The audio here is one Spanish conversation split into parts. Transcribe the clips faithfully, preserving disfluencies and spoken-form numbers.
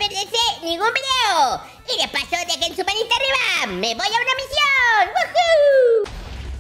perderse ningún video. Y de paso, dejen su manita arriba. ¡Me voy a una misión! ¡Woohoo!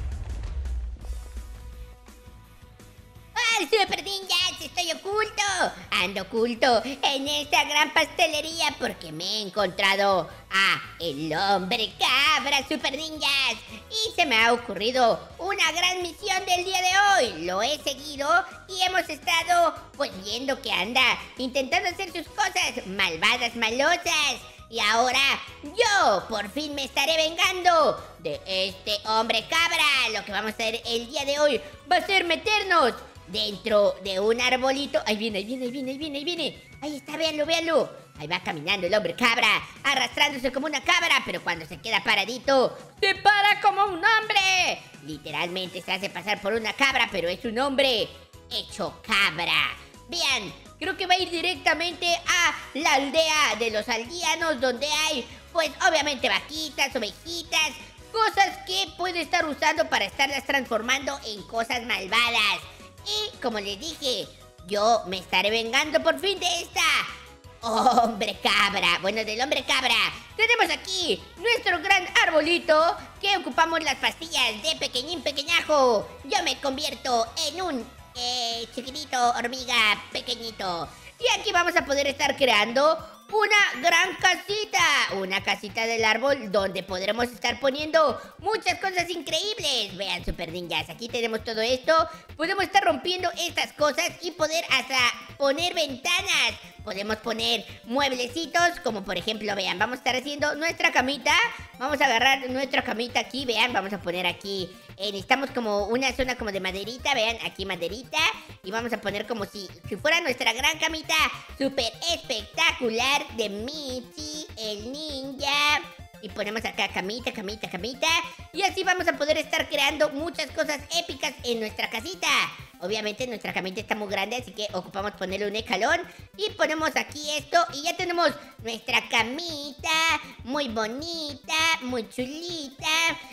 ¡Ah, Super Ninjas! ¡Estoy oculto! Ando oculto en esta gran pastelería porque me he encontrado a el hombre cabra, Super Ninjas. Y se me ha ocurrido una gran misión del día de hoy. Lo he seguido y hemos estado pues viendo que anda intentando hacer sus cosas malvadas, malosas. Y ahora yo por fin me estaré vengando de este hombre cabra. Lo que vamos a hacer el día de hoy va a ser meternos dentro de un arbolito. Ahí viene, ahí viene, ahí viene, ahí viene, ahí viene. Ahí está, véanlo, véanlo. Ahí va caminando el hombre cabra, arrastrándose como una cabra, pero cuando se queda paradito, se para como un hombre. Literalmente se hace pasar por una cabra, pero es un hombre hecho cabra. Vean, creo que va a ir directamente a la aldea de los aldeanos, donde hay, pues, obviamente vaquitas, ovejitas, cosas que puede estar usando para estarlas transformando en cosas malvadas. Y como les dije, yo me estaré vengando por fin de esta hombre cabra. Bueno, del hombre cabra. Tenemos aquí nuestro gran arbolito que ocupamos las pastillas de pequeñín pequeñajo. Yo me convierto en un eh, chiquitito hormiga pequeñito. Y aquí vamos a poder estar creando una gran casita, una casita del árbol donde podremos estar poniendo muchas cosas increíbles. Vean, Super Ninjas, aquí tenemos todo esto. Podemos estar rompiendo estas cosas y poder hasta poner ventanas. Podemos poner mueblecitos, como por ejemplo, vean, vamos a estar haciendo nuestra camita. Vamos a agarrar nuestra camita aquí, vean, vamos a poner aquí, eh, necesitamos como una zona como de maderita, vean, aquí maderita. Y vamos a poner como si, si fuera nuestra gran camita súper espectacular de Michi, el ninja. Y ponemos acá camita, camita, camita. Y así vamos a poder estar creando muchas cosas épicas en nuestra casita. Obviamente nuestra camita está muy grande, así que ocupamos ponerle un escalón. Y ponemos aquí esto y ya tenemos nuestra camita muy bonita, muy chulita.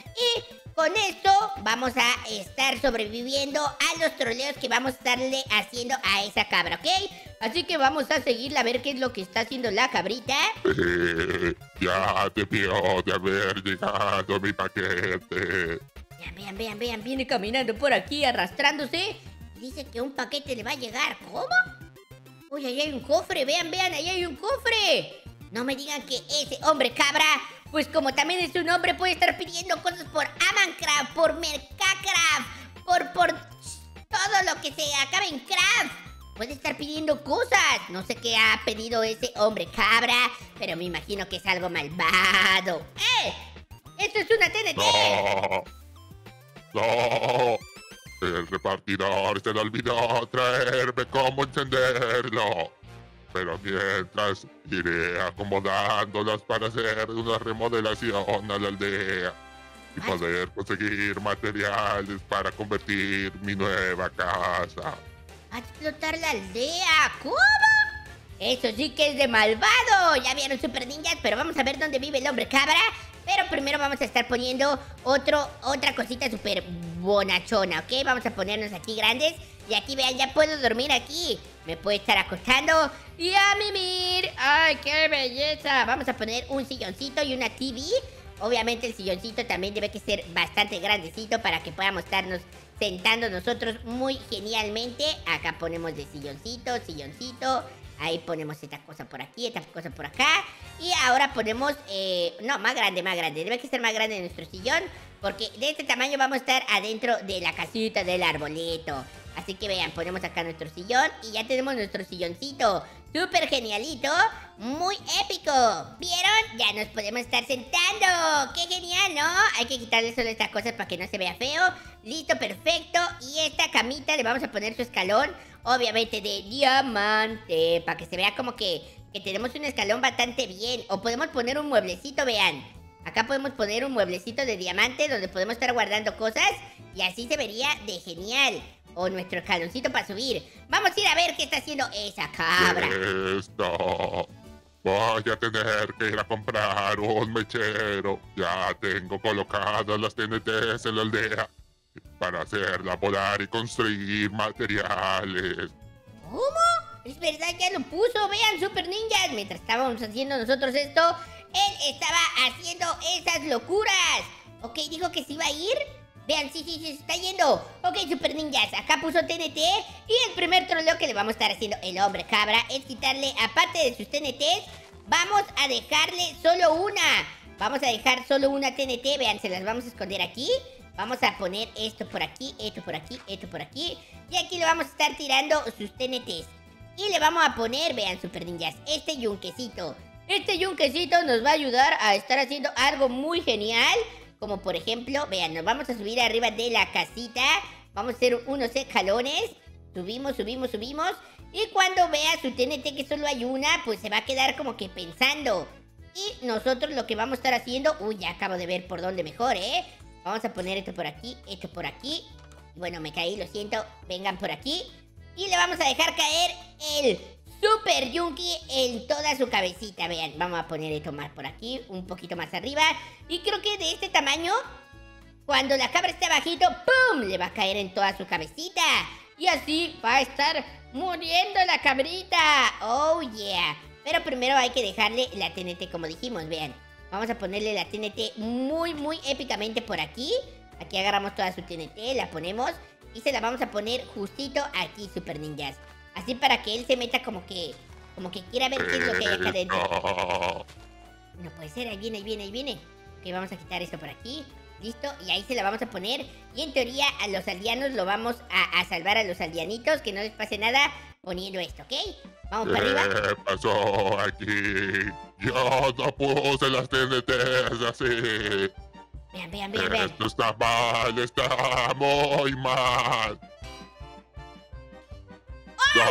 Y con esto vamos a estar sobreviviendo a los troleos que vamos a estarle haciendo a esa cabra, ¿ok? Así que vamos a seguirla a ver qué es lo que está haciendo la cabrita. Eh, ya te vio de haber llegado mi paquete. Vean, vean, vean, vean, viene caminando por aquí arrastrándose. Dice que un paquete le va a llegar. ¿Cómo? Uy, ahí hay un cofre, vean, vean, ahí hay un cofre. No me digan que ese hombre cabra, pues como también es un hombre, puede estar pidiendo cosas por Amancraft, por Mercacraft, por, por todo lo que se acabe en craft. Puede estar pidiendo cosas. No sé qué ha pedido ese hombre cabra, pero me imagino que es algo malvado. ¡Eh! ¡Esto es una T N T! ¡No! ¡No! El repartidor se le olvidó traerme cómo encenderlo. Pero mientras iré acomodándolas para hacer una remodelación a la aldea y poder conseguir materiales para convertir mi nueva casa. ¡Va a explotar la aldea! ¿Cómo? Eso sí que es de malvado. Ya vieron, Super Ninjas, pero vamos a ver dónde vive el hombre cabra. Pero primero vamos a estar poniendo otro, otra cosita súper bonachona, ¿ok? Vamos a ponernos aquí grandes. Y aquí, vean, ya puedo dormir aquí. Me puedo estar acostando y a mimir. ¡Ay, qué belleza! Vamos a poner un silloncito y una T V. Obviamente el silloncito también debe que ser bastante grandecito para que podamos estarnos sentando nosotros muy genialmente. Acá ponemos de silloncito, silloncito. Ahí ponemos esta cosa por aquí, esta cosa por acá. Y ahora ponemos, eh, no, más grande, más grande. Debe que ser más grande nuestro sillón, porque de este tamaño vamos a estar adentro de la casita del arbolito. Así que vean, ponemos acá nuestro sillón y ya tenemos nuestro silloncito. Súper genialito, muy épico. ¿Vieron? Ya nos podemos estar sentando. ¡Qué genial!, ¿no? Hay que quitarle solo estas cosas para que no se vea feo. Listo, perfecto. Y esta camita le vamos a poner su escalón, obviamente de diamante, para que se vea como que, que tenemos un escalón bastante bien. O podemos poner un mueblecito, vean. Acá podemos poner un mueblecito de diamante donde podemos estar guardando cosas y así se vería de genial. O nuestro escaloncito para subir. Vamos a ir a ver qué está haciendo esa cabra. Esto. Voy a tener que ir a comprar un mechero. Ya tengo colocadas las T N Ts en la aldea para hacerla volar y construir materiales. ¿Cómo? Es verdad, ya lo puso. Vean, Super Ninjas. Mientras estábamos haciendo nosotros esto, él estaba haciendo esas locuras. Ok, dijo que se iba a ir. Vean, sí, sí, sí, se está yendo. Ok, Super Ninjas, acá puso T N T. Y el primer troleo que le vamos a estar haciendo el hombre cabra es quitarle, aparte de sus T N Ts, vamos a dejarle solo una. Vamos a dejar solo una T N T. Vean, se las vamos a esconder aquí. Vamos a poner esto por aquí, esto por aquí, esto por aquí. Y aquí le vamos a estar tirando sus T N Ts. Y le vamos a poner, vean, Super Ninjas, este yunquecito. Este yunquecito nos va a ayudar a estar haciendo algo muy genial. Como por ejemplo, vean, nos vamos a subir arriba de la casita. Vamos a hacer unos escalones. Subimos, subimos, subimos. Y cuando vea su T N T que solo hay una, pues se va a quedar como que pensando. Y nosotros lo que vamos a estar haciendo... Uy, ya acabo de ver por dónde mejor, ¿eh? Vamos a poner esto por aquí, esto por aquí. Bueno, me caí, lo siento. Vengan por aquí. Y le vamos a dejar caer el Super Yunky en toda su cabecita. Vean, vamos a poner esto más por aquí, un poquito más arriba. Y creo que de este tamaño, cuando la cabra esté bajito, ¡pum!, le va a caer en toda su cabecita. Y así va a estar muriendo la cabrita. ¡Oh, yeah! Pero primero hay que dejarle la T N T como dijimos, vean. Vamos a ponerle la T N T muy, muy épicamente por aquí. Aquí agarramos toda su T N T, la ponemos y se la vamos a poner justito aquí, Super Ninjas. Así para que él se meta como que... Como que quiera ver qué es lo que hay acá adentro. No puede ser, ahí viene, ahí viene, ahí viene. Ok, vamos a quitar esto por aquí. Listo, y ahí se la vamos a poner. Y en teoría a los aldeanos lo vamos a, a salvar a los aldeanitos. Que no les pase nada poniendo esto, ¿ok? Vamos para arriba. ¿Qué pasó aquí? Yo no puse las T N Ts así. Vean, vean, vean, vean. Esto está mal, está muy mal. ¡Oh!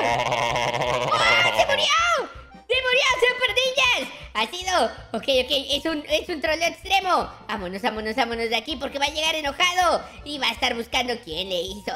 ¡Oh! ¡Se murió! ¡Se murió, Super Ninjas! Ha sido... Ok, ok, es un, es un troleo extremo. Vámonos, vámonos, vámonos de aquí porque va a llegar enojado. Y va a estar buscando quién le hizo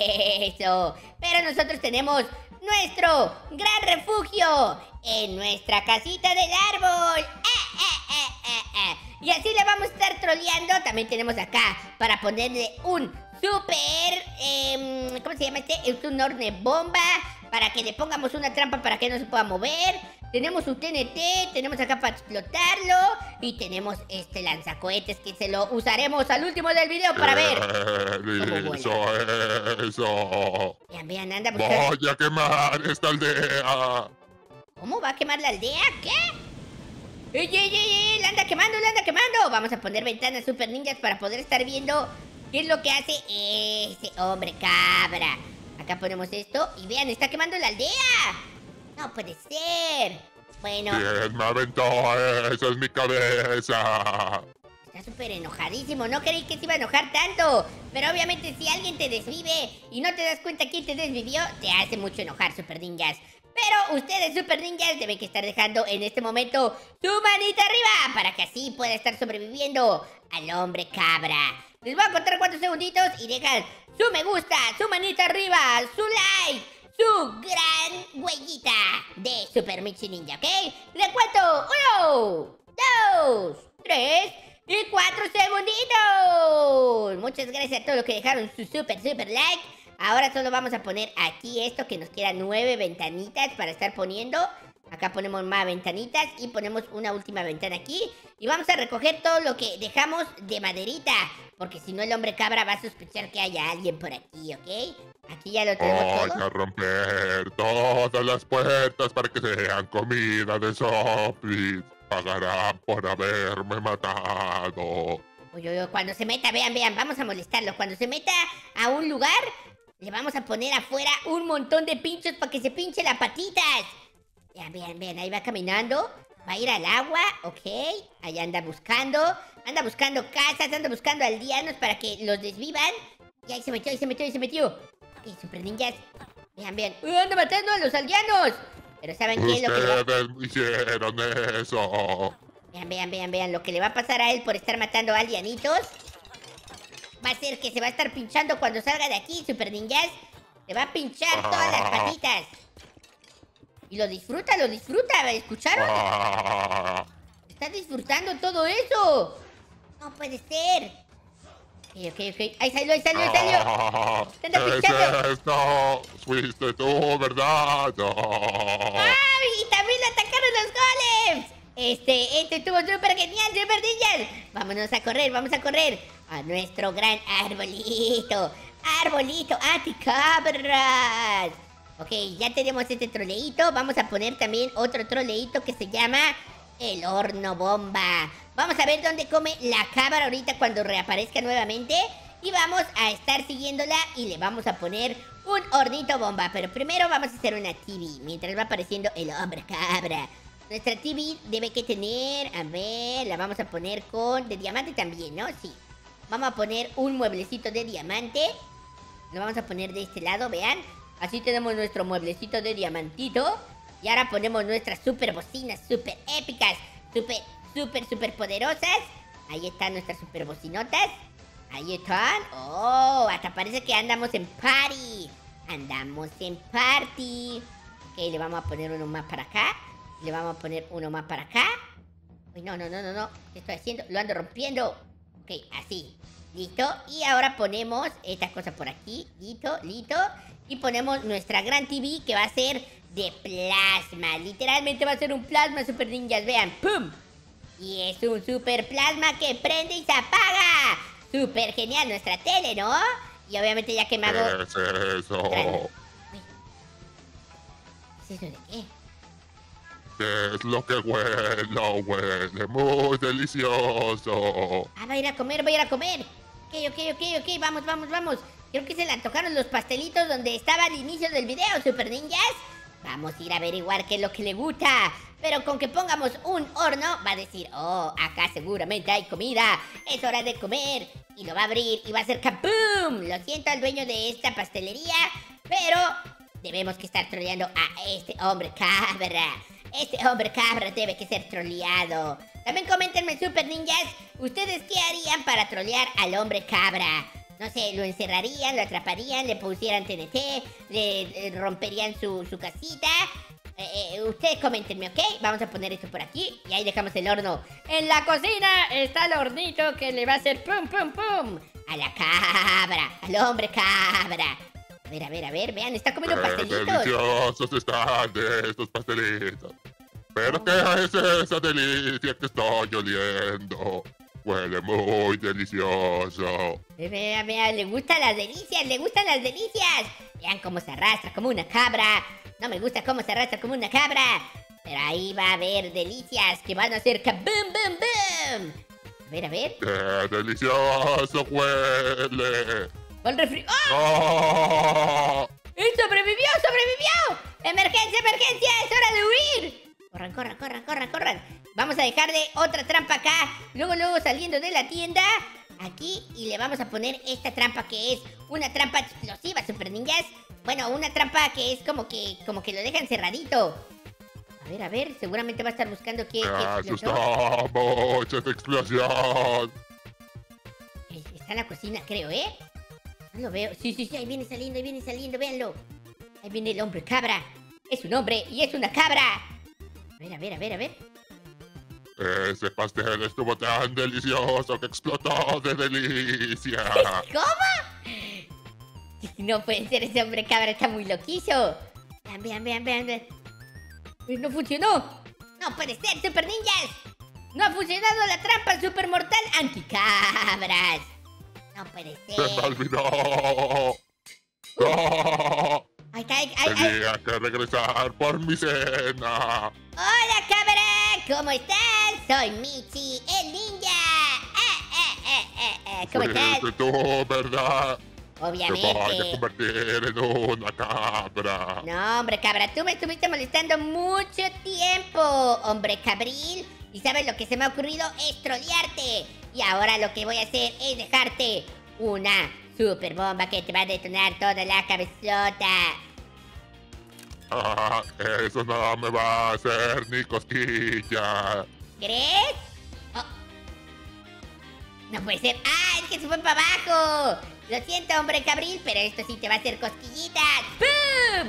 eso. Pero nosotros tenemos nuestro gran refugio en nuestra casita del árbol. ¡Eh, eh, eh, eh, eh! Y así le vamos a estar troleando. También tenemos acá para ponerle un super... Eh, ¿Cómo se llama este? Es un horne bomba. Para que le pongamos una trampa para que no se pueda mover. Tenemos un T N T, tenemos acá para explotarlo. Y tenemos este lanzacohetes que se lo usaremos al último del video para ver cómo Eso, vuela. eso. Vean, vean, anda buscando. Voy a quemar esta aldea. ¿Cómo va a quemar la aldea? ¿Qué? ¡Ey, ey, ey, ey! ¡La anda quemando, la anda quemando! Vamos a poner ventanas Super Ninjas para poder estar viendo qué es lo que hace ese hombre cabra. Acá ponemos esto y vean, está quemando la aldea. No puede ser. Bueno. ¿Quién me aventó eso en mi cabeza? Está súper enojadísimo. No creí que se iba a enojar tanto. Pero obviamente si alguien te desvive y no te das cuenta quién te desvivió, te hace mucho enojar, Super Ninjas. Pero ustedes, Super Ninjas, deben que estar dejando en este momento su manita arriba para que así pueda estar sobreviviendo al hombre cabra. Les voy a contar cuántos segunditos y dejan su me gusta, su manita arriba, su like, su gran huellita de Super Mixi Ninja, ¿ok? Les cuento uno, dos, tres y cuatro segunditos. Muchas gracias a todos los que dejaron su super, super like. Ahora solo vamos a poner aquí esto que nos quedan nueve ventanitas para estar poniendo. Acá ponemos más ventanitas y ponemos una última ventana aquí. Y vamos a recoger todo lo que dejamos de maderita. Porque si no el hombre cabra va a sospechar que haya alguien por aquí, ¿ok? Aquí ya lo tenemos todo. Voy a romper todas las puertas para que sean comida de zombies. Pagarán por haberme matado. Uy, uy, uy, cuando se meta, vean, vean, vamos a molestarlo. Cuando se meta a un lugar, le vamos a poner afuera un montón de pinchos para que se pinche las patitas. Vean, vean, vean, ahí va caminando. Va a ir al agua, ok. Ahí anda buscando. Anda buscando casas, anda buscando aldeanos para que los desvivan. Y ahí se metió, ahí se metió, ahí se metió. Ok, Super Ninjas. Vean, vean. ¡Uh, anda matando a los aldeanos! Pero ¿saben qué es lo que le va... Ustedes hicieron eso. Vean, vean, vean, vean. Lo que le va a pasar a él por estar matando a aldeanitos va a ser que se va a estar pinchando cuando salga de aquí, Super Ninjas. Se va a pinchar todas las patitas. Y lo disfruta, lo disfruta, ¿escucharon? Ah. Está disfrutando todo eso. No puede ser. ok, ok. Ahí salió, ahí salió, ahí salió. Ah, Te anda ¿qué pinchando. es esto? Fuiste tú, ¿verdad? No. ¡Ay! Y también le atacaron los golems. Este, este estuvo súper genial, súper ninjas. Vámonos a correr, vamos a correr a nuestro gran arbolito. Arbolito anticabras. Ok, ya tenemos este troleíto. Vamos a poner también otro troleíto que se llama el horno bomba. Vamos a ver dónde come la cabra ahorita cuando reaparezca nuevamente. Y vamos a estar siguiéndola y le vamos a poner un hornito bomba. Pero primero vamos a hacer una T V mientras va apareciendo el hombre cabra. Nuestra T V debe que tener, a ver, la vamos a poner con de diamante también, ¿no? Sí. Vamos a poner un mueblecito de diamante. Lo vamos a poner de este lado, vean. Así tenemos nuestro mueblecito de diamantito. Y ahora ponemos nuestras super bocinas, super épicas, super, super, super poderosas. Ahí están nuestras super bocinotas. Ahí están. Oh, hasta parece que andamos en party. Andamos en party. Ok, le vamos a poner uno más para acá. Le vamos a poner uno más para acá. Uy, no, no, no, no, no. ¿Qué estoy haciendo? Lo ando rompiendo. Ok, así. Listo. Y ahora ponemos estas cosas por aquí. Listo, listo. Y ponemos nuestra gran T V que va a ser de plasma. Literalmente va a ser un plasma, super ninjas. Vean, ¡pum! Y es un super plasma que prende y se apaga. Súper genial nuestra tele, ¿no? Y obviamente ya que me hago... ¿Qué es eso? Uy. ¿Es eso de qué? ¿Qué es lo que huele? Huele muy delicioso. Ah, va a ir a comer, va a ir a comer. Ok, ok, ok, ok, vamos, vamos, vamos. Creo que se le antojaron los pastelitos donde estaba al inicio del video, super ninjas. Vamos a ir a averiguar qué es lo que le gusta. Pero con que pongamos un horno, va a decir, oh, acá seguramente hay comida. Es hora de comer. Y lo va a abrir y va a hacer ¡kaboom! Lo siento al dueño de esta pastelería, pero debemos que estar troleando a este hombre cabra. Este hombre cabra debe que ser troleado. También coméntenme, super ninjas, ¿ustedes qué harían para trolear al hombre cabra? No sé, lo encerrarían, lo atraparían, le pusieran T N T, le, le romperían su, su casita. Eh, eh, ustedes coméntenme, ¿ok? Vamos a poner esto por aquí y ahí dejamos el horno. En la cocina está el hornito que le va a hacer pum, pum, pum a la cabra, al hombre cabra. A ver, a ver, a ver, vean, está comiendo ¡Qué pastelitos. deliciosos están de estos pastelitos! ¿Pero qué es esa delicia que estoy oliendo? Huele muy delicioso. Vean, vean, le gustan las delicias, le gustan las delicias. Vean cómo se arrastra como una cabra. No me gusta cómo se arrastra como una cabra. Pero ahí va a haber delicias que van a hacer ¡boom, boom, boom! A ver, a ver. ¡Qué delicioso huele! ¡Con refri... ¡Oh! ¡Oh! ¡Y sobrevivió, sobrevivió! ¡Emergencia, emergencia! ¡Es hora de huir! Corran, corran, corran, corran, corran. Vamos a dejarle otra trampa acá. Luego, luego saliendo de la tienda. Aquí. Y le vamos a poner esta trampa que es una trampa explosiva, super ninjas. Bueno, una trampa que es como que, como que lo dejan cerradito. A ver, a ver. Seguramente va a estar buscando qué, ¡Me qué explotó. asustamos! ¡Esta explosión! Está en la cocina, creo, ¿eh? No lo veo. Sí, sí, sí. Ahí viene saliendo, ahí viene saliendo. Véanlo. Ahí viene el hombre cabra. Es un hombre y es una cabra. A ver, a ver, a ver, a ver. Ese pastel estuvo tan delicioso que explotó de delicia. ¿Cómo? No puede ser, ese hombre cabra está muy loquillo. Vean, vean, vean, vean, vean. Uy, no funcionó. No puede ser, super ninjas. No ha funcionado la trampa super mortal anticabras. No puede ¡Se me ser. olvidó! ¡No! Ay, ay, ay, ay. Tenía que regresar por mi cena. Hola, cabra. ¿Cómo estás? Soy Michi, el ninja. Eh, eh, eh, eh, eh. ¿Cómo estás? Fuiste tú, ¿verdad? Te voy a Obviamente. convertir en una cabra. No, hombre, cabra, tú me estuviste molestando mucho tiempo, hombre cabril. Y sabes lo que se me ha ocurrido es trolearte. Y ahora lo que voy a hacer es dejarte una super bomba que te va a detonar toda la cabezota. Ah, eso no me va a hacer ni cosquilla. ¿Crees? Oh. No puede ser. ¡Ah, es que se fue para abajo! Lo siento, hombre cabril, pero esto sí te va a hacer cosquillitas. ¡Pum!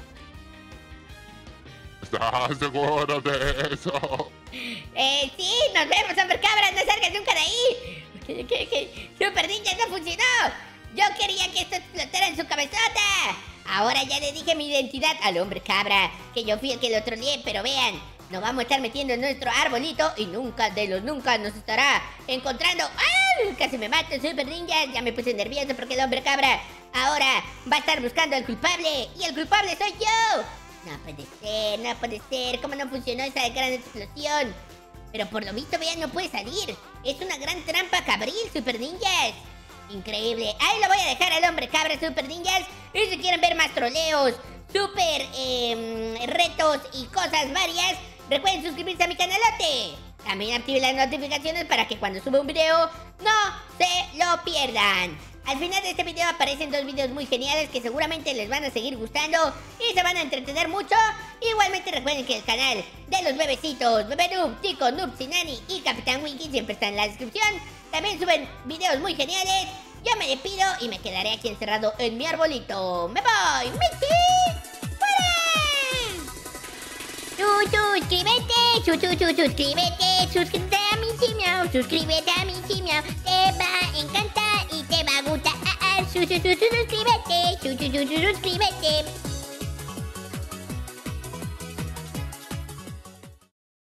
¿Estás seguro de eso? Eh, sí, nos vemos, hombre cabra, no salgas nunca de ahí. Ok, ¿Qué, qué? ¡Super Ninja no funcionó! Yo quería que esto explotara en su cabezota. Ahora ya le dije mi identidad al hombre cabra, que yo fui el que lo troleé, pero vean, nos vamos a estar metiendo en nuestro arbolito y nunca de los nunca nos estará encontrando. ¡Ah! Casi me mato, Super Ninja. Ya me puse nervioso porque el hombre cabra ahora va a estar buscando al culpable. Y el culpable soy yo. No puede ser, no puede ser. ¿Cómo no funcionó esa gran explosión? Pero por lo visto, vean, no puede salir. Es una gran trampa cabril, Super Ninjas. Increíble. Ahí lo voy a dejar al hombre cabra, Super Ninjas. Y si quieren ver más troleos, super eh, retos y cosas varias, recuerden suscribirse a mi canalote. También activen las notificaciones para que cuando suba un video no se lo pierdan. Al final de este video aparecen dos videos muy geniales que seguramente les van a seguir gustando y se van a entretener mucho. Igualmente recuerden que el canal de los bebecitos, Bebé Noob, Tico, Noob, Sinani y Capitán Winky siempre está en la descripción. También suben videos muy geniales. Yo me despido y me quedaré aquí encerrado en mi arbolito. ¡Me voy! ¡Michi! ¡Fuera! Tú, suscríbete, su, su, su, suscríbete, suscríbete a mi Miau, suscríbete a mi Miau, te va a encantar y te va a gustar. Su, su, su, su, suscríbete, su, su, su, su, suscríbete.